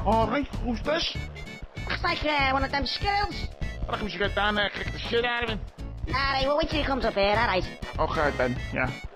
Alright, who's this? Looks like one of them skills. I think we should get down there and kick the shit out of him. Alright, well, wait till he comes up here, alright? Okay then, yeah.